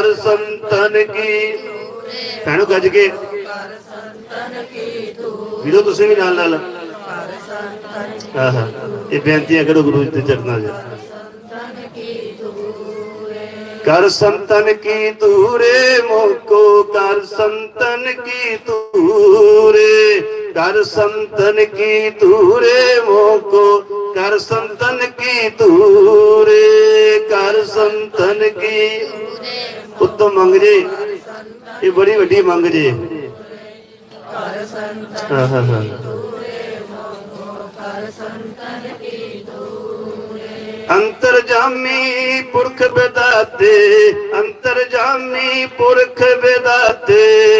कर संतन की भैनों गज के वीरो तुसीं भी नाल नाल ये बेनतियां करो गुरु के चरणां च कर संतन की दूरे मोको कर संतन की दूरे कर संतन की दूरे मोको कर संतन की दूरे कर संतन की उत्तम मंग जी ये बड़ी वड्डी मंग जी अंतरजामी पुरख बेदाते अंतरजामी पुरख बेदाते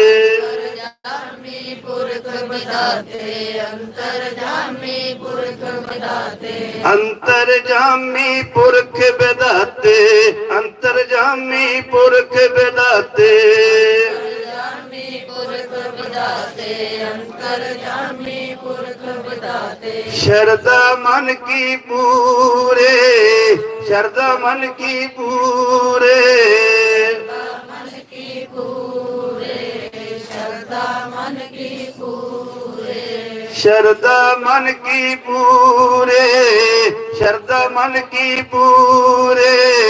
अंतरजामी पुरख बेदाते अंतरजामी पुरख बेदाते शरदा मन की पूरे शरदा मन की पूरे शरदा मन की पूरे शरदा मन की पूरे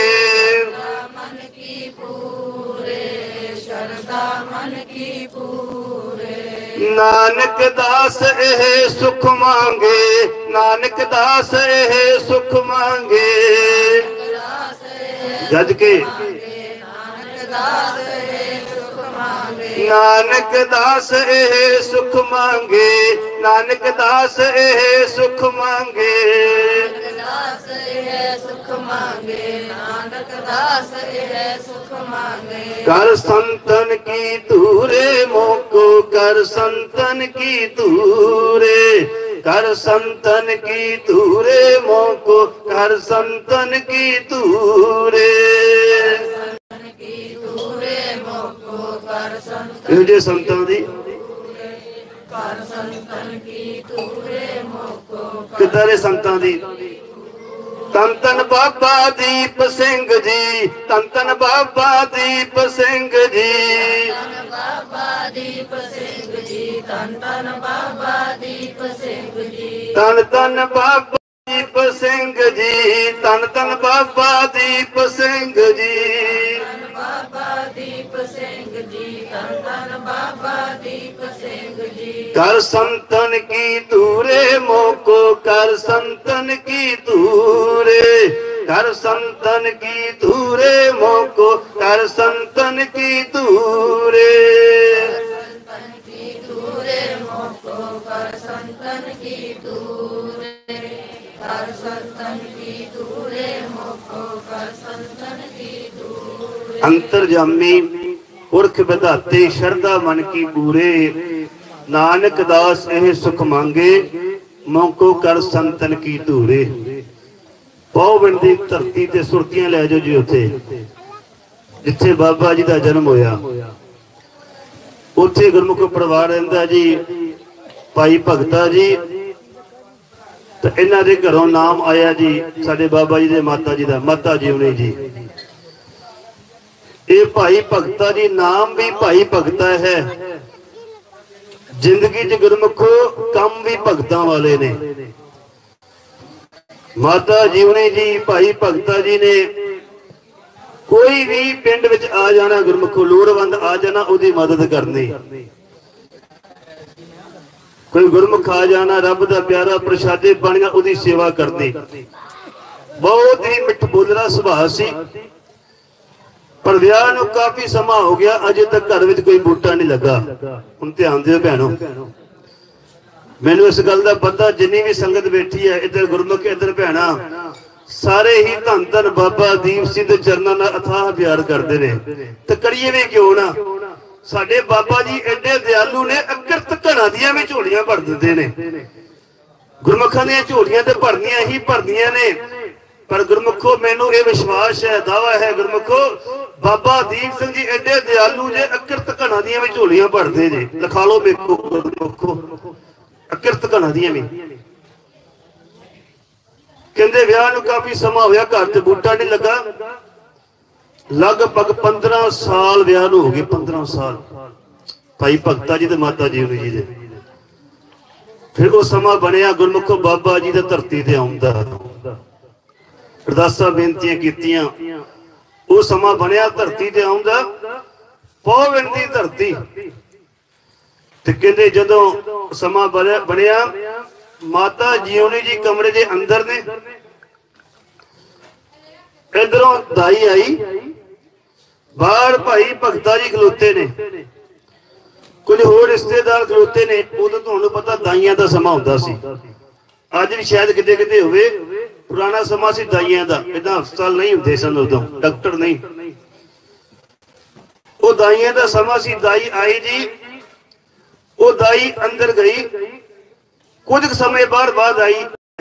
नानक दास एह सुख मांगे नानक दास एह सुख मांगे गज के नानक दास एह सुख मांगे नानक दास एह सुख मांगे कर संतन की दूरे मोको कर संतन की दूरे कर संतन की दूरे मोको कर संतन की दूरे ये संतां दी किधर संतां दी तन तन बाबा दीप सिंह जी तन तन बाबा दीप सिंह जी तन तन बाबा दीप सिंह जी तन तन बाबा दीप सिंह जी तन तन बाबा दीप सिंह जी कर संतन की दूरे मोको कर संतन की दूरे कर संतन की दूरे मोको कर संतन की दूरे अंतरजामी पुरख विधाते शरदा मन की पूरे नानक दास एह सुख मांगे मौको कर संतन की धूरे पौविंड दी धरती ते सुरतियां लै जाओ जी उत्थे जिथे बाबा जी का जन्म होया उत्थे गुरमुख परिवार रहिंदा जी भाई भगता जी तो इन्हां दे घरों नाम आया जी साडे बाबा जी दे माता जी दा माता जीवनी जी ये भाई भगता जी नाम भी भाई भगता है जिंदगी च गुरमुखो कम भी भगतां वाले ने माता जीवनी जी भाई भगता जी ने कोई भी पिंड विच आ जाना गुरमुखो लोड़वंद आ जाना उहदी मदद करनी कोई गुरमुख आ जाना रब दा प्यारा प्रसादे पाणियां उहदी सेवा करनी बहुत ही मिठ बोलरा सुभाव सी पर विआह नूं काफी समा हो गया अजे तक घर विच कोई बूटा नहीं लगा हुण ध्यान दिओ भैणो मैनूं इस गल दा पता जिन्नी भी संगत बैठी है इधर गुरमुख इधर भैणा सारे ही धन धन बाबा दीप सिंह दे चरनां नाल अथाह प्यार करदे ने ते करिए भी क्यों ना साडे बाबा जी एडे दयालु ने अकिरत घणां दियां भी झोलियां भर दिंदे ने गुरमुखां दीयां झोलियां ते भरनियां ही भरनियां ने पर गुरमुखो मैनू ये विश्वास है दावा है गुरमुखो बाबा दीप सिंह जी एडे दयालु जे अकिरत घणां दियां भी झोलियां भरदे जे लिखा लो मेरे गुरमुखो अकिरत घणां दियां भी कहंदे विआह नूं काफी समा होया घर च बूटा नहीं लगा लगभग 15 साल ब्याह हो गए। 15 साल भाई भगता जी ते माता जीवनी जी दे। फिर वो समा बनया गुरमुखो बाबा जी दा धरती ते आउंदा, अरदासां बेनतियां कीतियां। वो समा बनया धरती ते आउंदा, पौविंद दी धरती ते कहंदे जदों समा बनया माता जीवनी जी कमरे दे अंदर ने, इधरों दाई आई, बाहर भाई भगता जी खलोते ने, कुछ होर रिश्तेदार खलोते ने। उदों तुहानूं पता दाइयां दा समा हुंदा सी, अज भी शायद किते किते होवे। पुराना समा सी दाइयां दा, इदां हस्पताल नहीं हुंदे सन, उदों डॉक्टर नहीं। वो दाइयां दा समा सी। दाई आई जी, वो दाई अंदर गई, कुछ समय बाद आई।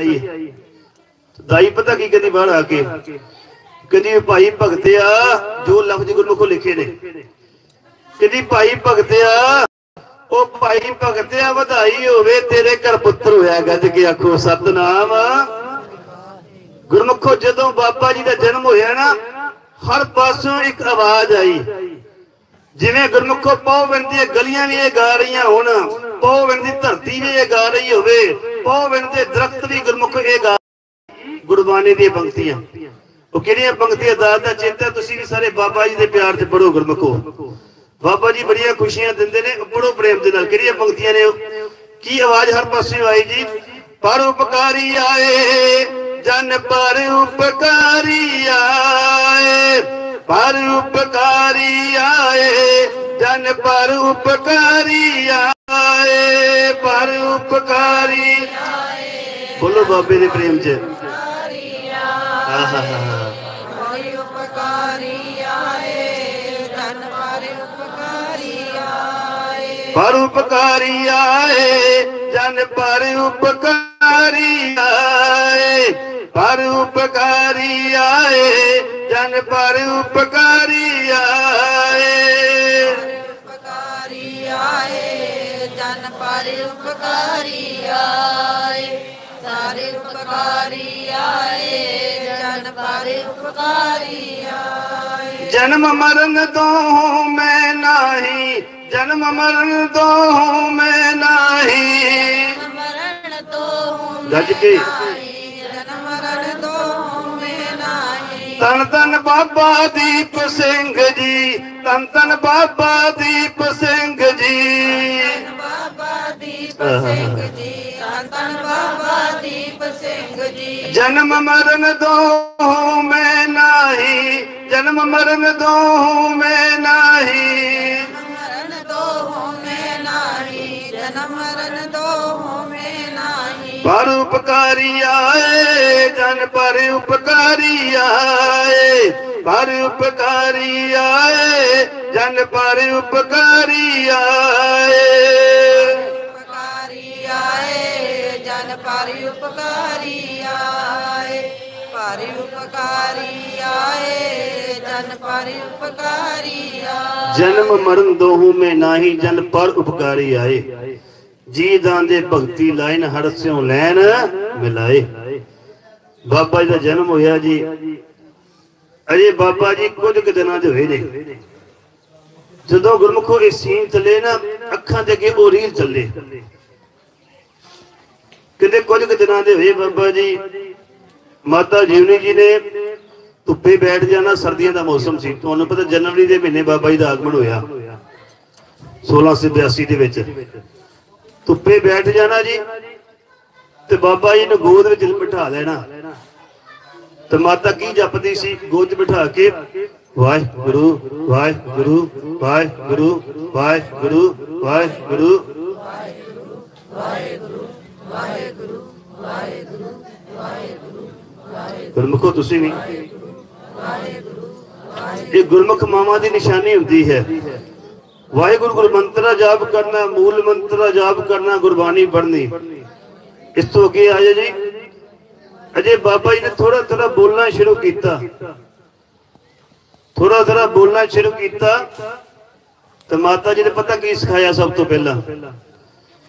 दाई पता की कहती बाहर आके, कहती भाई भगतिया, जो लफ्ज गुरमुखों लिखे ने, कहती भाई भगतिया, ओ भाई भगतिया बधाई होवे तेरे घर पुत्र होया। गज के आखो सतनाम। गुरमुखों जदों बाबा जी का जन्म होया ना, हर पासों एक आवाज आई, जिवें गुरमुखों पौविंद दी गलियां भी गा रही होण, पौविंद दी धरती भी ये गा रही होवे, पौविंद दे दरख्त भी गुरमुखों ये गा। गुरबाणी दी पंक्तियां, वो किहड़ियां पंक्तियां दादा चेता तुसीं भी सारे बाबा जी दे प्यार ते पढ़ो। गुरमुखों बाबा जी बड़ियां खुशियां दिंदे ने, बड़ो प्रेम दे नाल। किहड़ियां पंक्तियां ने, की आवाज हर पासों आई जी। परोपकारी आए जन पर उपकारी आए, पर उपकारी आए जन पर उपकारी आए, पर उपकारी। बोलो बाबे दे प्रेम च। परोपकारी आए जन पर उपकारी आए, परोपकारी आए जन पर उपकारी आए, उपकारी आए जन पर उपकारी आए, सारे उपकारी आए जन पर उपकारी आए। जन्म मरण दो मैं नाही, जन्म मरण दो मैं नाही, मरण दो गज के जन्म मरण दो मैं नाही। तन तन बाबा दीप सिंह जी, तन तन बाबा दीप सिंह जी, बाबा दीप सिंह जी, तन तन बाबा दीप सिंह जी। जन्म मरण दो मैं नाही, जन्म मरण दो मैं नाही, मरण दो में नाही। पर उपकारी आए जन पर उपकारी आए, पर उपकारी आए जन पर उपकारी आए, उपकारी आए जन पर उपकारी आए, पर उपकारी आए जन पर उपकारी आए। जन्म मरण दोहू में नाही जन पर उपकारी आए, जी दांदे भगती लाइन हर स्यों लैन मिलाए। बाबा जी का जन्म होया जी, अजे बाबा जी कुछ दिनों के हुए ने, जदों गुरमुखों ये सीन चले ना, अखां दे अगे वो रील चले, कहते कुछ दिनों के हुए बाबा जी, माता जीवनी जी ने धुप्पे बैठ जाना। सर्दियों का मौसम सी, तुहानूं पता जनवरी के महीने बाबा जी का आगमन होया 1682 के विच। धुप्पे बैठ जाना जी, ते बाबा जी ने गोद विच बिठा लेना, तो माता की जपदी सी, गोद बिठा के वाहिगुरु वाहिगुरु वाहिगुरु वाहिगुरु वाहिगुरु गुरमुखो तुसीं भी ये गुरमुख मामा की निशानी होती है। वाहिगुरु गुरु मंत्र जाप करना, मूल मंत्र जाप करना, गुरबाणी पढ़नी। इस तो अगे आए जी, अजय बाबा जी ने थोड़ा थोड़ा बोलना शुरू किया, थोड़ा थोड़ा बोलना शुरू किया, तो माता जी ने पता की सिखाया। सब तो पहला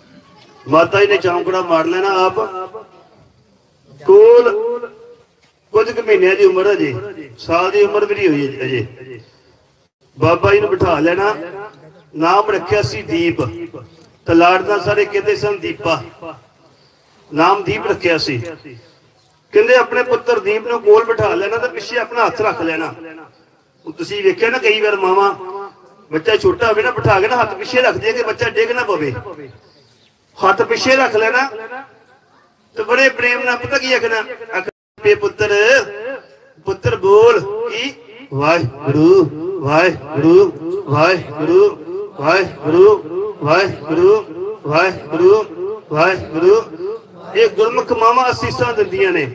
माता जी ने चौंकड़ा मार लेना, आप कोल कुछ महीने की उम्र है जी, साल की उम्र भी नहीं हुई अजे। बाबा जी ने बिठा लेना, नाम रखिया सी दीप। तो लाड़दा सारे कहते सन दीपा, नाम दीप रखिया सी। कहते अपने पुत्र दीप ने कोल बिठा लेना तो पिछे अपना हथ रख लेना। तुसीं वेख्या ना कई बार मावां बच्चा छोटा हो ना बिठा के ना हाथ पिछे रख दिए कि बच्चा डिग ना पवे, हाथ पिछे रख लेना। तो बड़े प्रेम ना पता की आखना, पुत्र पुत्र बोल की वाहिगुरु वाहिगुरु वाहिगुरु वाहिगुरु वाहिगुरु वाहिगुरु वाहिगुरु। ये गुरमुख मावां असीसां दिंदियां ने।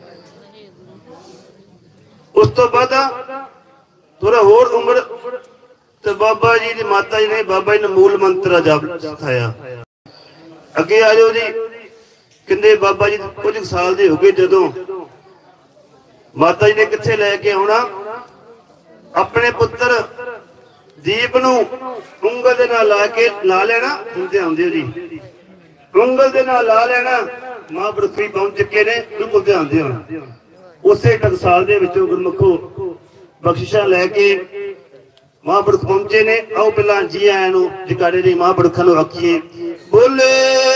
उस तो बाद थोड़ा होर उम्र तो बाबा जी की माता जी ने, बाबा जी ने मूल मंत्र जप सिखाया। अगे आ जाओ जी। कहते बाबा जी कुछ साल के हो गए जदों माता जी ने किथे लैके आना, अपने पुत्र दीप नूं उंगल दे नाल ला के ला लेना। सुनते आंदे हो जी, उंगल दे नाल ला लेना। महापुरुष भी पहुंच चुके ने, बिल्कुल ध्यान दिओ। उसे टकसाल दे विचों गुरमुखो बख्शिशा लैके महापुरुष पहुंचे ने। आओ पहला जी आया नूं जकारे जी महापुरुखां नूं आखीए, बोले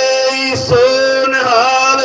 सोनहाल।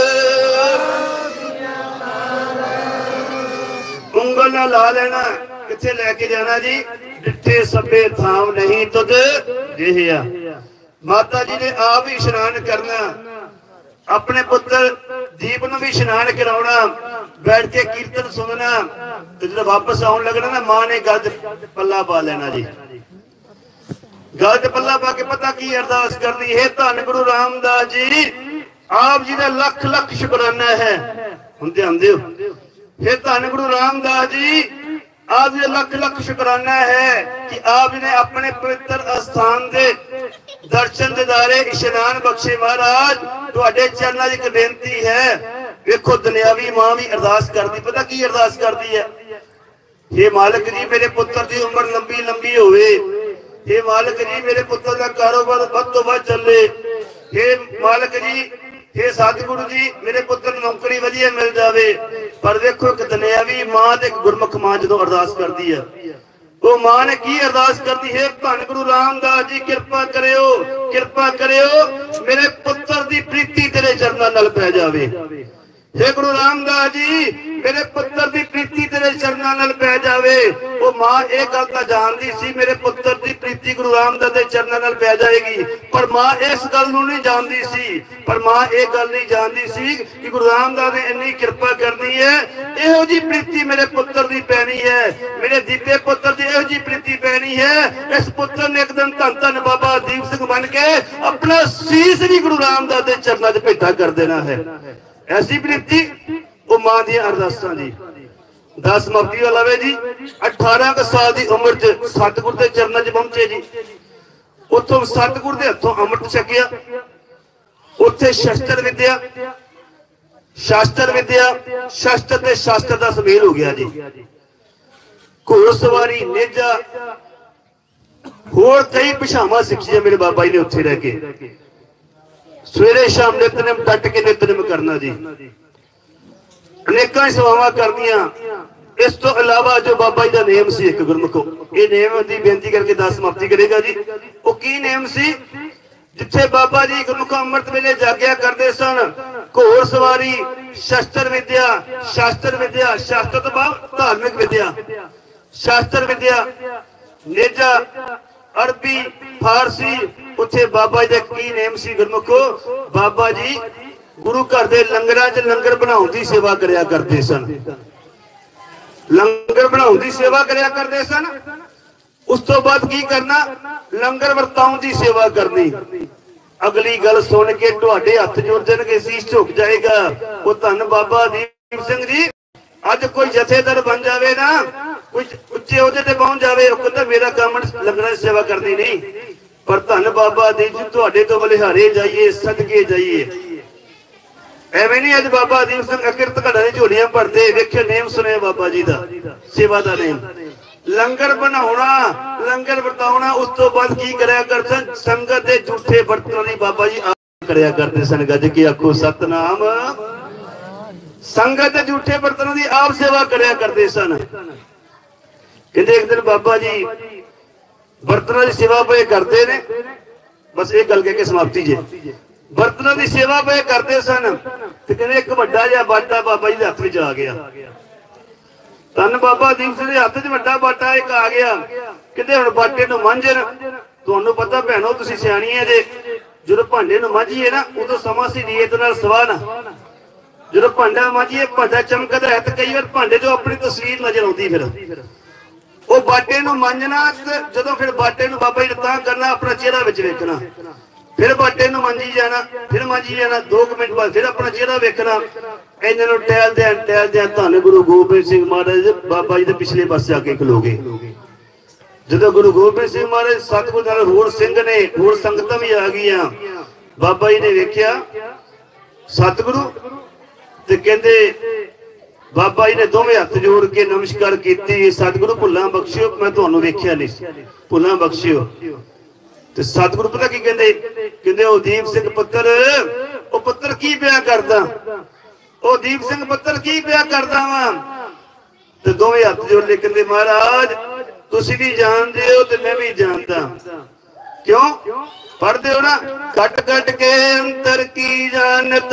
उंगल नाल ला लेना, किथे लैके जाना जी, डिठे सभे थाम नहीं तुद जिहिया। माता जी ने आप ही इशनान करना, अपने पुत्र दीप नूं भी इशनान कराउणा, बैठ के कीर्तन सुनना। तो जो वापस आउण लगना ना, मां ने गल पल्ला पा लेना जी। गल च पल्ला पा के पता की अरदास करनी है, धन गुरु रामदास जी आप जी का लख लख शुकराना है। हुण ध्यान दिओ, हे धन गुरु रामदास जी आप जी लख लख शुकराना है कि आप जी ने अपने पवित्र स्थान दे दर्शन दिदारे इशनान बख्शे। महाराज तुहाडे चरनां 'च एक बेनती है। वेखो दुनियावी मां भी अरदास करदी, पता की अरदास करदी है, हे मालिक जी मेरे पुत्र की उम्र लंबी लंबी होवे, हे मालिक जी मेरे पुत्र का कारोबार वध तो वध चले, हे मालिक जी हे सतगुरु जी मेरे पुत्र नौकरी वधिया मिल जावे। पर देखो एक दुनियावी मां ते एक गुरमुख मां जो अरदास करती है, वो मां ने की अरदास करती है, धन गुरु रामदास जी कृपा करियो मेरे पुत्र की प्रीति तेरे चरनां नाल पै जावे। हे गुरु रामदास जी मेरे पुत्र की प्रीति तेरे चरनां नाल पै जावे। वो मां एक गल तां जानदी सी मेरे पुत्र की प्रीति गुरु रामदास दे चरनां नाल पै जाएगी, पर मां इस गल नूं नहीं जानदी सी, पर मां एक गल नहीं जानदी सी कि गुरु रामदास ने इन्नी कृपा करनी है, इहो जी प्रीति मेरे पुत्र की पैनी है, मेरे दीपे पुत्र की इहो जी प्रीति पैनी है। इस पुत्र ने एक दिन धन धन बाबा दीप सिंह बन के अपना शीश भी गुरु रामदास दे चरनां 'च भेंटा कर देना है। ऐसी प्रीति वो मां दी अरदासां जी। 10 मुफ्ती वाला वे जी 18 साल की उम्र च सतगुर के चरणों च पहुंचे जी। उतों सतगुर के हथों अमृत छकिया, उत्थे शस्त्र विद्या शस्त्र ते शास्त्र का सुमेल हो गया जी। घोड़सवारी नेजा होर कई भाषावां सिखियां मेरे बाबा जी ने उत्थे रह के। सवेरे शाम नितनेम डट के नितनेम करना जी, अनेकां सेवावां करनियां। इस तो अलावा जो बाबा जी का नेम सी एक गुरमुखो, ये नेम की बेनती करके 10 समाप्ति करेगा जी। वो की नेम सी, जिथे बाबा जी गुरमुखो अमृत वेले जागया करते सन, घोड़ सवारी शस्त्र विद्या शास्त्र तो बाद धार्मिक विद्या, शास्त्र विद्या नेजा अरबी फारसी। उत्थे बाबा जी की नेम सी गुरमुखो, बाबा जी गुरु घर दे लंगरां च लंगर बनाउण दी सेवा करया करते सन, लंगर बनाउण दी सेवा करया करते सन। उस तो बाद की करना, लंगर वरताउण दी सेवा करनी। अगली गल सुन के तुहाडे हथ जुड़ जाणगे, शीश झुक जाएगा। वो धन बाबा दीप सिंह जी अज कोई जथेदार बन जावे ना, कुछ उच्चे ओहदे ते पहुंच जावे, वो कहंदा मेरा काम लंगरां दी सेवा करनी नहीं। पर धन बाबा दीप जी तुहाडे तो बलिहारे जाइए, सदके जाइए। एवं नहीं अज बाबा दीप सिंह अकिरत घड़ा दी झोलियां भरते, वेखे नेम सुने बाबा जी दा सेवा दा नेम, लंगर बनाउणा लंगर वरताउणा। उस तो बाद की करया करते सन, संगत दे झूठे बर्तनां दी बाबा जी आप करया करते सन। गज के आखो सतनाम संगत झूठे बर्तनों की आप सेवा करया करते सन। कहते एक दिन बाबा जी बर्तनों की सेवा पे करते ने, बस एक गल कह के समाप्ति जे, बर्तनों की सेवा पे करते सन तो कहते एक वड्डा जिहा बाटा बाबा जी के हथ विच आ गया। धन बाबा दीप सिंह के हथ च वड्डा बाटा एक आ गया। कहते हुण बाटे नूं मांजण, तुहानूं पता भैणो तुसीं सियाणीआं जे, जो भांडे नूं मांजीए ना उदों समा सी नीयत नाल सवाह ना, जो भांडा मांजीए भांडा चमकदा है तो कई बार भांडे चों अपनी तस्वीर नजर आउंदी, फिर वो बाटे नूं मांजना, जदों फिर बाटे नूं बाबा जी ने तां करना अपना चेहरा विच वेखना, फिर बाटे नूं मांजी जाना, फिर मांजी जाना, 2 मिनट बाद फिर अपना चेहरा वेखना। इन्हां नूं टहलदे धन गुरु गोबिंद सिंह महाराज बाबा जी दे पिछले पासे आके खलो गए। जदों गुरु गोबिंद सिंह महाराज सतगुरु नाल होर सिंह ने होर संगतां भी आ गईयां, बाबा जी ने वेख्या सतगुरु ते कहंदे बाबा जी ने दोवें हथ जोड़ के नमस्कार की, सतगुरु भुल्लां बख्शियो, मैं तुहानूं वेख्या नहीं, भुल्लां बख्शियो। ते सतगुरु पता की कहंदे, कहंदे ओ दीप सिंह पुत्तर, ओ पुत्तर की पिया करदा, ओ दीप सिंह पुत्तर की पिया करदा वा। ते दोवें हथ जोड़ के कहंदे महाराज तुसीं भी जानदे हो ते मैं भी जानदा, क्यों पढ़दे हो ना, कट कट के अंतर की जानत,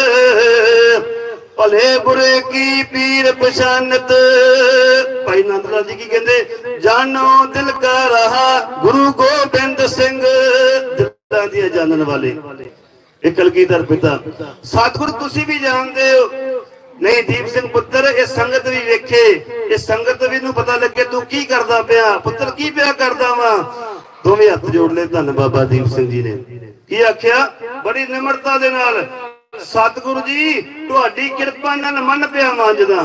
भले बुरे की पीर पछानत। भाई नंद लाल जी की कहते, जानो दिल का रहा गुरु गोबिंद सिंह, दिलां दी जानन वाले एक कलगीधर पिता। सतगुरु तुसी भी जानते हो, नहीं दीप सिंह पुत्र ये संगत भी वेखे, ये संगत भी नूं पता लगे तू की करदा पिया, पुत्र की पिया करदा वा। दोवें हथ जोड़ ले धन बाबा दीप सिंह जी ने की आख्या बड़ी निमरता दे नाल, सतगुरु जी तुहाडी किरपा नाल मन पिया मांजदा,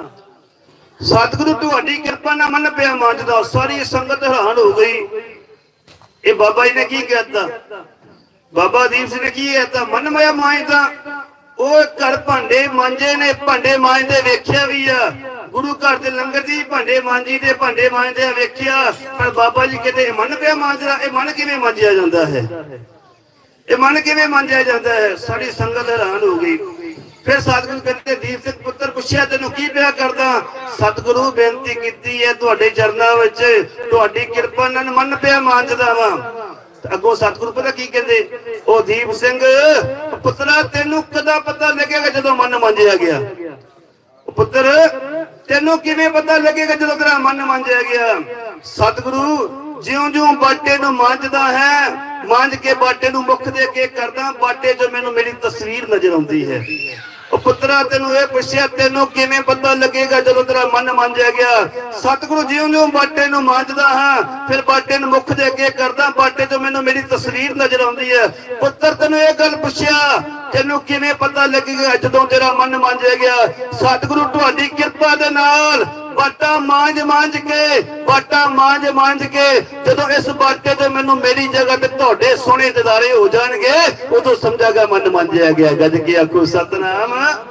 सतगुरु तुहाडी किरपा नाल मन पिया मांजदा। सारी संगत हैरान हो गई, ये बाबा जी ने की कहता, बाबा दीप सिंह ने की कहता, मन मया मांजदा, ओ घर भांडे मांजे ने, भांडे मांजदे वेख्या भी आ, गुरु घर दे लंगर दी भांडे मांजी दे भांडे मांजदे वेख्या, पर बाबा जी कहते मन पिया मांजदा, ये मन किवें मांजिया जांदा है, ये मन किवें मांजिया जाता है। सारी संगत हैरान हो गई। फिर सतगुरु कहते दीप सिंह पुत्र पुछया तेनों की पिया करदा, सतगुरु बेनती कीती है तुहाडे चरनां विच, तुहाडी किरपा नाल मन पिया मांजदा वा। अगों सतगुरु पता की कहंदे, ओ दीप सिंह पुत्रा तेनों कदा पता लगेगा जदों मन मांजिया गया, पुत्र तेनों किवें पता लगेगा जदों तेरा मन मांजिया गया। सतगुरु ज्यों ज्यों बाटे नूं मांजदा है, मांज के बाटे नूं मुख दे के करदा, बाटे जो मैनूं मेरी तस्वीर नजर आउंदी है। ओ पुत्रा तेनों ये पुछया तेनों किवें पता लगेगा जदों तेरा मन मांजिया गया। सतगुरु ज्यों ज्यों बाटे नूं मांजदा हां, फिर बाटे नूं मुख दे के करदा, बाटे जो मैनूं मेरी तस्वीर नजर आउंदी है। पुत्र तेनों ये गल पुछया तेनों किवें पता लगेगा जदों तेरा मन मांजिया गया। सतगुरु तुहाडी किरपा दे नाल बाटा मांज मांज के, बाटा मांज मांज के जदों इस बाटे ते मैनूं मेरी जगह ते तुहाडे सोहणे दिदारे हो जाणगे, उदों समझागा मन मांजिया गया। गज के आखो सतनाम।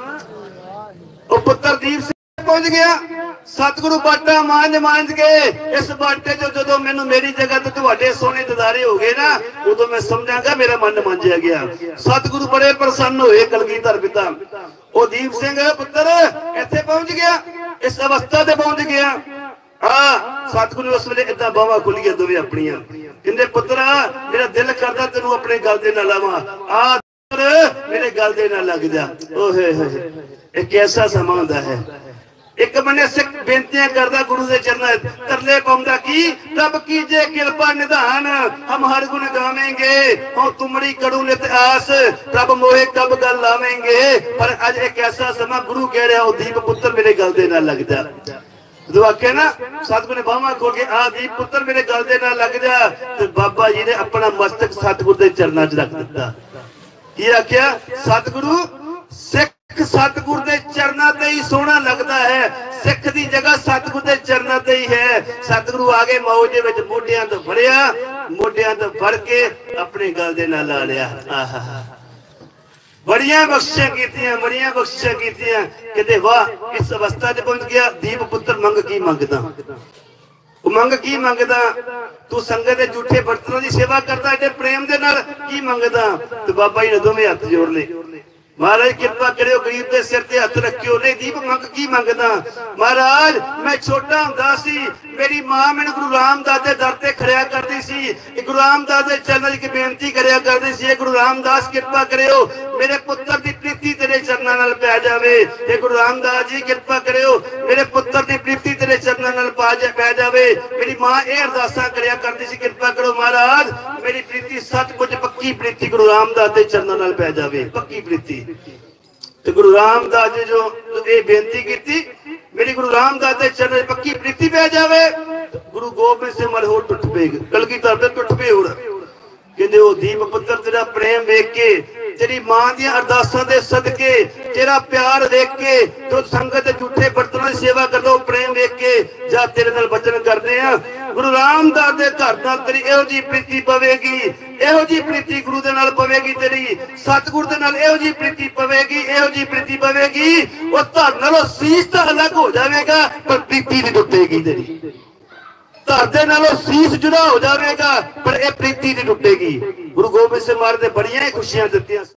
ओ पुत्र दीप सिंह पहुंच गया, सतगुरु बाटा मांज मांज के इस बाटे जो जदों मैनूं मेरी जगह ते तुहाडे सोहणे दिदारे हो गए ना, उदों मैं समझागा मेरा मन मांजिया गया। सतगुरु बड़े प्रसन्न होए कलगीधर पिता। ओ दीप सिंह पुत्र इत्थे पहुंच गया, इस अवस्था ते पहुंच गया। हाँ सतगुरु उस वेले इदां बावां खुलिया दोवें अपनियां, कहंदे पुत्रा मेरा दिल करदा तैनूं अपने गल दे नाल लावां, आ मेरे गल दे नाल लग जा। ओहे होए एक ऐसा समा हुंदा है, एक बने सिख बेनतियां करदा गुरु दे चरनां तरले पाउंदा की रब कीजे कृपा निधान, हम हर गुण गावेंगे हो तुमड़ी करू नित आस, रब मोहे कब गल लावेंगे। पर अज एक ऐसा समा गुरु कह रहा, दीप पुत्र मेरे गल दे नाल लग जा। जो आखे ना सतगुरु ने बाहां खोल के आ दीप पुत्र मेरे गल दे नाल लग जा, ते बाबा जी ने अपना मस्तक सतगुरु दे चरनां च रख दिता। की आख्या सतगुरु सिख सतगुरु दे चरनां ते ही सोहना लगदा है, सिख दी जगह सतगुरु दे चरनां ते ही है। सतगुरु आगे मौज दे विच मोढियां तो फड़िया, मोढियां तो फड़ के अपने गल दे नाल ला लिया। आहा बड़ियां बख्शिशां कीतियां, बड़ियां बख्शिशां कीतियां। कहते वाह इस अवस्था च पहुंच गया। दीप पुत्र मंग की मंगदा, मंग की मंगदा, तू संगत दे झूठे बर्तनों की सेवा करता एडे प्रेम दे नाल की मंगदा। ते बाबा जी ने दोवें हथ जोड़ ले, महाराज कृपा करियो गरीब के सिर ते हथ रखियो। नहीं दीप मंग की मंगदा महाराज, मैं छोटा हुंदा सी मेरी मां मैनू गुरु रामदास दे दर ते खड़िया करदी सी, गुरु रामदास दे चरणों च बेनती करिया करदी सी, गुरु रामदास कृपा करियो मेरे पुत्र दी प्रीति तेरे चरणों नाल पै जावे। हे गुरु रामदास जी कृपा करियो मेरे पुत्र दी प्रीति तेरे चरणों नाल पै जावे। मेरी मां ये अरदासां करिया करदी सी, कृपा करो महाराज मेरी प्रीति सचमुच पक्की प्रीति गुरु रामदास दे चरणों नाल पै जावे, पक्की प्रीति। तो गुरु रामदास जी जो ये बेनती की मेरी गुरु रामदास के चरण पक्की प्रीति पै जावे, गुरु गोबिंद सिंह महाराज होर टुट पे कलगीधर दे टुट पे होर कहंदे ओ दीप पुत्र तेरा प्रेम वेख के तेरी मां दी अरदासां दे सदके तेरा प्यार देख के तो संगत झूठे बर्तनों की सेवा कर लो, प्रेम वेख के जा तेरे नाल वचन करदे आ गुरु रामदास दे घर नाल तेरी इहो जी प्रीति पवेगी, इहो जी प्रीति गुरु दे नाल पवेगी, तेरी सतगुरु दे नाल इहो जी प्रीति पवेगी, इहो जी प्रीति पवेगी। ओ धर नालों सीस तां अलग हो जावेगा पर प्रीति नहीं टुटेगी तेरी। धर दे नालों सीस जुड़ा हो जाएगा पर यह प्रीति नहीं टुटेगी। गुरु गोबिंद सिंह महाराज ने बड़ियां खुशियां दित्तियां।